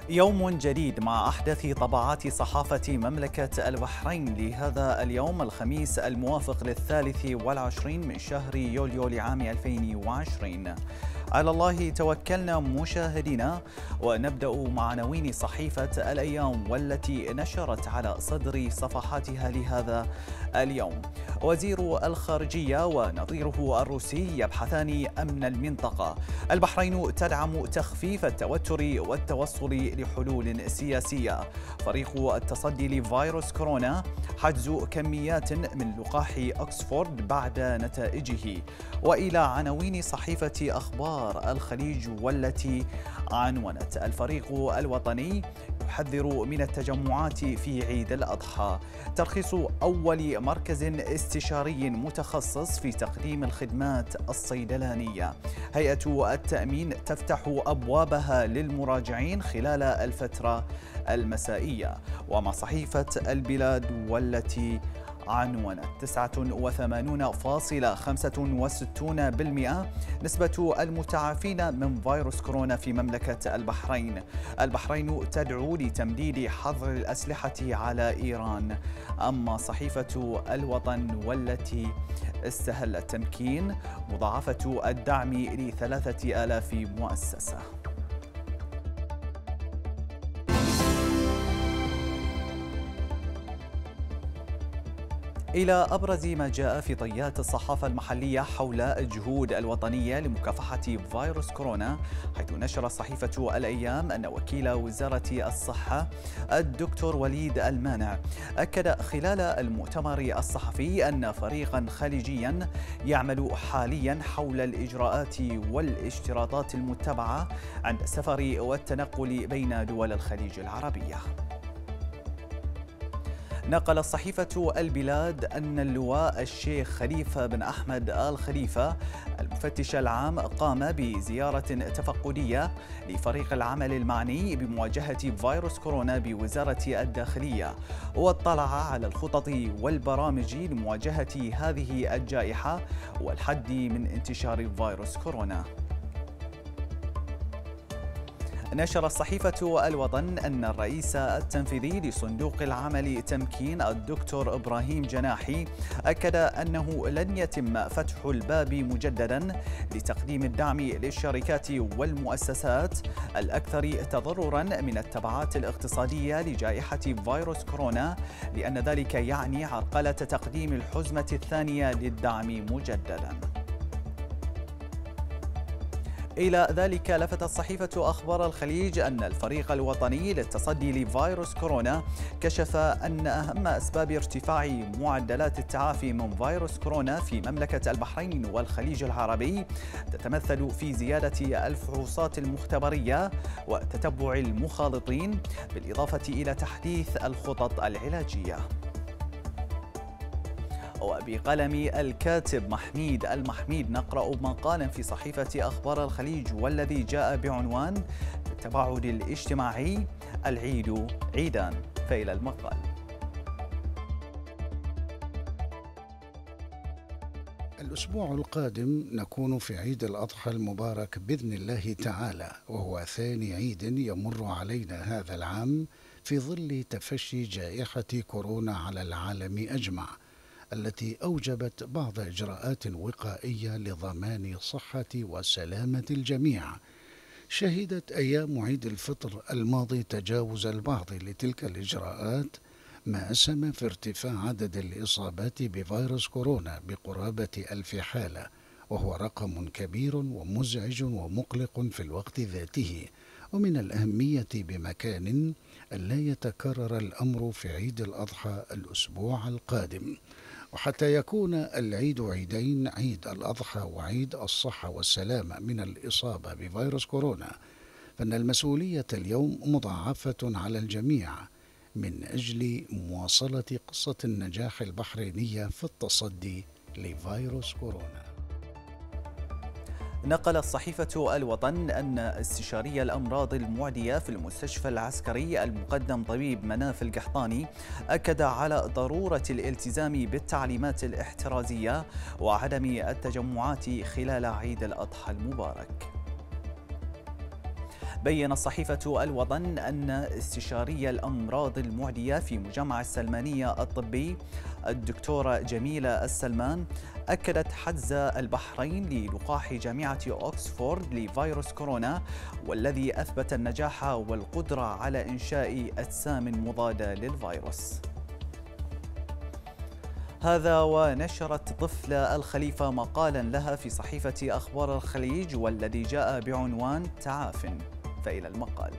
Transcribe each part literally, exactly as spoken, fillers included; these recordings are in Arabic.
يوم جديد مع أحدث طبعات صحافة مملكة البحرين لهذا اليوم الخميس الموافق للثالث والعشرين من شهر يوليو لعام ألفين وعشرين. على الله توكلنا مشاهدينا، ونبدأ مع عناوين صحيفة الأيام والتي نشرت على صدر صفحاتها لهذا اليوم. وزير الخارجية ونظيره الروسي يبحثان أمن المنطقة. البحرين تدعم تخفيف التوتر والتوصل لحلول سياسية. فريق التصدي لفيروس كورونا حجز كميات من لقاح أكسفورد بعد نتائجه. وإلى عناوين صحيفة أخبار الخليج والتي عنونت: الفريق الوطني يحذر من التجمعات في عيد الأضحى. ترخيص أول مركز استشاري متخصص في تقديم الخدمات الصيدلانية. هيئة التأمين تفتح أبوابها للمراجعين خلال الفترة المسائية. ومع صحيفة البلاد والتي عنونت: تسعة وثمانين فاصلة خمسة وستين بالمئة نسبة المتعافين من فيروس كورونا في مملكة البحرين. البحرين تدعو لتمديد حظر الأسلحة على إيران. أما صحيفة الوطن والتي استهلت تمكين مضاعفة الدعم لثلاثة آلاف مؤسسة. إلى أبرز ما جاء في طيات الصحافة المحلية حول الجهود الوطنية لمكافحة فيروس كورونا، حيث نشر صحيفة الأيام أن وكيل وزارة الصحة الدكتور وليد المانع أكد خلال المؤتمر الصحفي أن فريقا خليجيا يعمل حاليا حول الإجراءات والاشتراطات المتبعة عند السفر والتنقل بين دول الخليج العربية. نقل صحيفة البلاد أن اللواء الشيخ خليفة بن أحمد آل خليفة المفتش العام قام بزيارة تفقدية لفريق العمل المعني بمواجهة فيروس كورونا بوزارة الداخلية، واطلع على الخطط والبرامج لمواجهة هذه الجائحة والحد من انتشار فيروس كورونا. نشر صحيفة الوطن أن الرئيس التنفيذي لصندوق العمل تمكين الدكتور إبراهيم جناحي أكد أنه لن يتم فتح الباب مجددا لتقديم الدعم للشركات والمؤسسات الأكثر تضررا من التبعات الاقتصادية لجائحة فيروس كورونا، لأن ذلك يعني عرقلة تقديم الحزمة الثانية للدعم مجددا. إلى ذلك لفتت صحيفة أخبار الخليج أن الفريق الوطني للتصدي لفيروس كورونا كشف أن أهم أسباب ارتفاع معدلات التعافي من فيروس كورونا في مملكة البحرين والخليج العربي تتمثل في زيادة الفحوصات المختبرية وتتبع المخالطين، بالإضافة إلى تحديث الخطط العلاجية. وبقلم الكاتب محميد المحميد نقرأ مقالا في صحيفة أخبار الخليج والذي جاء بعنوان: التباعد الاجتماعي العيد عيدان. فإلى المقال. الأسبوع القادم نكون في عيد الأضحى المبارك بإذن الله تعالى، وهو ثاني عيد يمر علينا هذا العام في ظل تفشي جائحة كورونا على العالم أجمع، التي أوجبت بعض إجراءات وقائية لضمان صحة وسلامة الجميع. شهدت أيام عيد الفطر الماضي تجاوز البعض لتلك الإجراءات، ما أسهم في ارتفاع عدد الإصابات بفيروس كورونا بقرابة ألف حالة، وهو رقم كبير ومزعج ومقلق في الوقت ذاته. ومن الأهمية بمكان ألا يتكرر الأمر في عيد الأضحى الأسبوع القادم. وحتى يكون العيد عيدين، عيد الأضحى وعيد الصحة والسلامة من الإصابة بفيروس كورونا، فإن المسؤولية اليوم مضاعفة على الجميع من أجل مواصلة قصة النجاح البحرينية في التصدي لفيروس كورونا. نقلت صحيفة الوطن أن استشاري الأمراض المعدية في المستشفى العسكري المقدم طبيب مناف القحطاني أكد على ضرورة الالتزام بالتعليمات الاحترازية وعدم التجمعات خلال عيد الأضحى المبارك. بيّن صحيفة الوطن أن استشاري الأمراض المعدية في مجمع السلمانية الطبي الدكتورة جميلة السلمان أكدت حجز البحرين للقاح جامعة أوكسفورد لفيروس كورونا، والذي أثبت النجاح والقدرة على إنشاء أجسام مضادة للفيروس. هذا ونشرت طفل الخليفة مقالا لها في صحيفة أخبار الخليج والذي جاء بعنوان تعاف. فإلى المقال.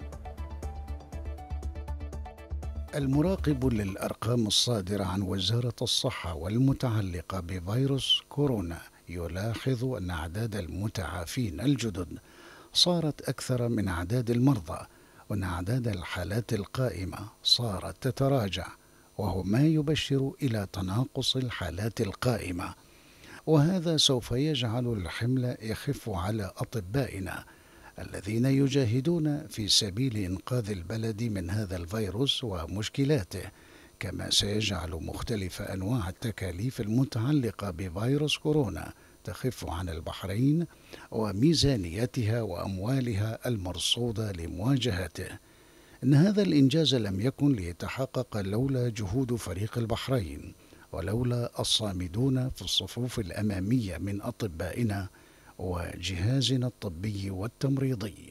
المراقب للأرقام الصادرة عن وزارة الصحة والمتعلقة بفيروس كورونا يلاحظ أن أعداد المتعافين الجدد صارت أكثر من أعداد المرضى، وأن أعداد الحالات القائمة صارت تتراجع، وهو ما يبشر إلى تناقص الحالات القائمة، وهذا سوف يجعل الحمل يخف على أطبائنا الذين يجاهدون في سبيل إنقاذ البلد من هذا الفيروس ومشكلاته، كما سيجعل مختلف أنواع التكاليف المتعلقة بفيروس كورونا تخف عن البحرين وميزانيتها وأموالها المرصودة لمواجهته. إن هذا الإنجاز لم يكن ليتحقق لولا جهود فريق البحرين، ولولا الصامدون في الصفوف الأمامية من أطبائنا وجهازنا الطبي والتمريضي.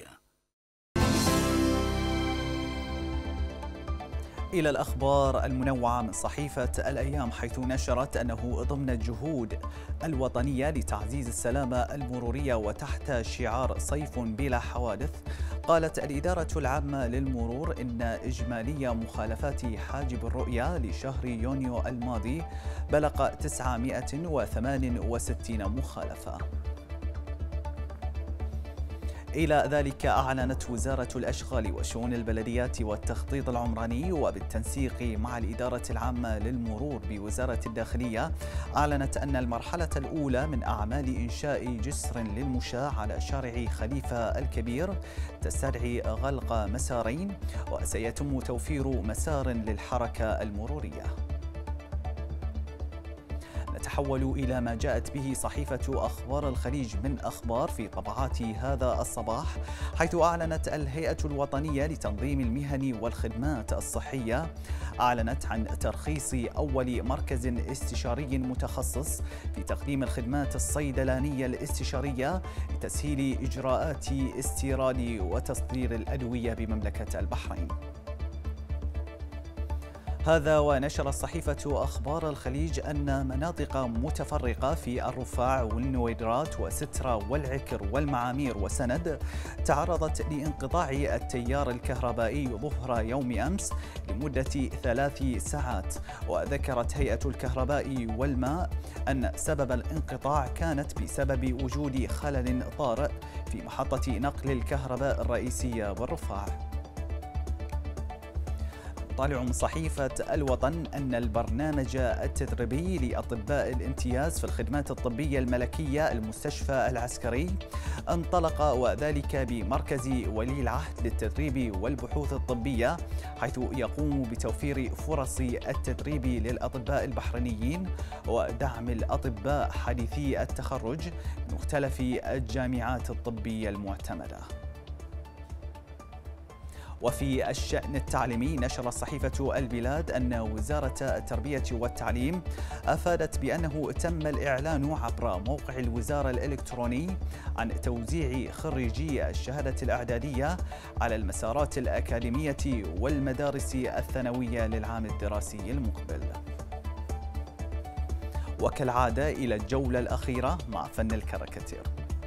إلى الأخبار المنوعة من صحيفة الأيام، حيث نشرت أنه ضمن الجهود الوطنية لتعزيز السلامة المرورية وتحت شعار صيف بلا حوادث، قالت الإدارة العامة للمرور إن إجمالي مخالفات حاجب الرؤية لشهر يونيو الماضي بلغ تسعمائة وثمانية وستين مخالفة. إلى ذلك أعلنت وزارة الأشغال وشؤون البلديات والتخطيط العمراني وبالتنسيق مع الإدارة العامة للمرور بوزارة الداخلية، أعلنت أن المرحلة الأولى من أعمال إنشاء جسر للمشاة على شارع خليفة الكبير تستدعي غلق مسارين، وسيتم توفير مسار للحركة المرورية. نتحول إلى ما جاءت به صحيفة أخبار الخليج من أخبار في طبعات هذا الصباح، حيث أعلنت الهيئة الوطنية لتنظيم المهن والخدمات الصحية أعلنت عن ترخيص أول مركز استشاري متخصص في تقديم الخدمات الصيدلانية الاستشارية لتسهيل إجراءات استيراد وتصدير الأدوية بمملكة البحرين. هذا ونشر الصحيفة أخبار الخليج أن مناطق متفرقة في الرفاع والنويدرات وسترة والعكر والمعامير وسند تعرضت لانقطاع التيار الكهربائي ظهر يوم أمس لمدة ثلاث ساعات. وذكرت هيئة الكهرباء والماء أن سبب الانقطاع كانت بسبب وجود خلل طارئ في محطة نقل الكهرباء الرئيسية بالرفاع. طالع من صحيفة الوطن أن البرنامج التدريبي لأطباء الامتياز في الخدمات الطبية الملكية المستشفى العسكري انطلق، وذلك بمركز ولي العهد للتدريب والبحوث الطبية، حيث يقوم بتوفير فرص التدريب للأطباء البحرينيين ودعم الأطباء حديثي التخرج من مختلف الجامعات الطبية المعتمدة. وفي الشأن التعليمي، نشر صحيفة البلاد أن وزارة التربية والتعليم أفادت بأنه تم الإعلان عبر موقع الوزارة الإلكتروني عن توزيع خريجي الشهادة الإعدادية على المسارات الأكاديمية والمدارس الثانوية للعام الدراسي المقبل. وكالعادة إلى الجولة الأخيرة مع فن الكاريكاتير.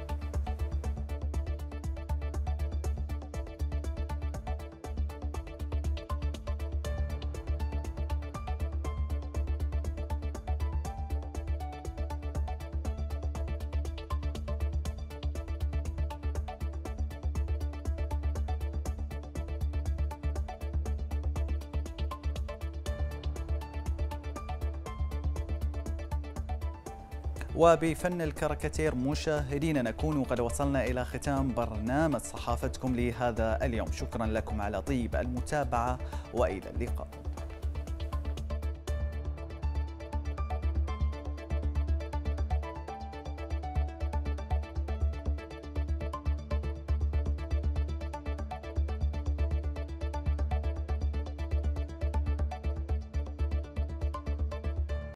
وبفن الكاريكاتير مشاهدينا نكون قد وصلنا إلى ختام برنامج صحافتكم لهذا اليوم. شكرا لكم على طيب المتابعة وإلى اللقاء.